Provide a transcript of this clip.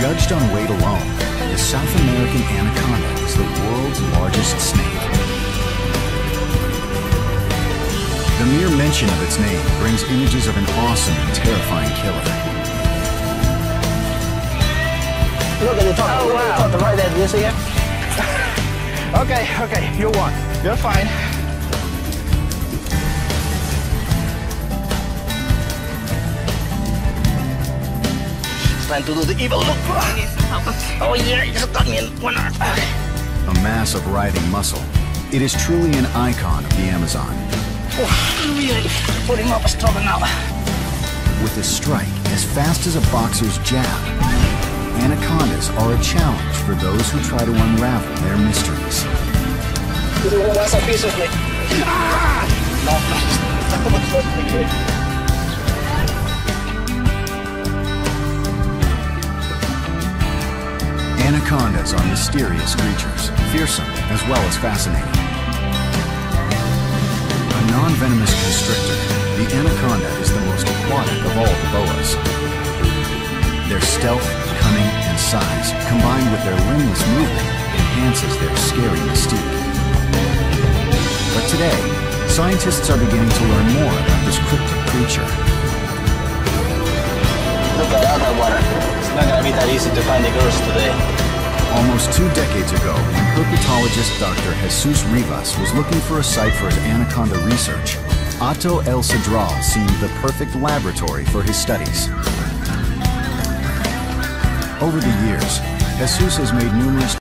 Judged on weight alone, the South American anaconda is the world's largest snake. The mere mention of its name brings images of an awesome and terrifying killer. Look at the top. Oh, Look at the top, the right there. Do you see it? Okay, you won. You're fine. It's time to do the evil look. Oh yeah, you just got me in one arm. A mass of writhing muscle, it is truly an icon of the Amazon. Really putting up a struggle now. With a strike as fast as a boxer's jab, anacondas are a challenge for those who try to unravel their mysteries. What's a piece of me? Anacondas are mysterious creatures, fearsome as well as fascinating. A non-venomous constrictor, the anaconda is the most aquatic of all the boas. Their stealth, cunning, and size, combined with their limbless movement, enhances their scary mystique. But today, scientists are beginning to learn more about this cryptic creature. Look at that water. It's not gonna be that easy to find the girls today. Almost 2 decades ago, when herpetologist Dr. Jesus Rivas was looking for a site for his anaconda research, Hato El Cedral seemed the perfect laboratory for his studies. Over the years, Jesus has made numerous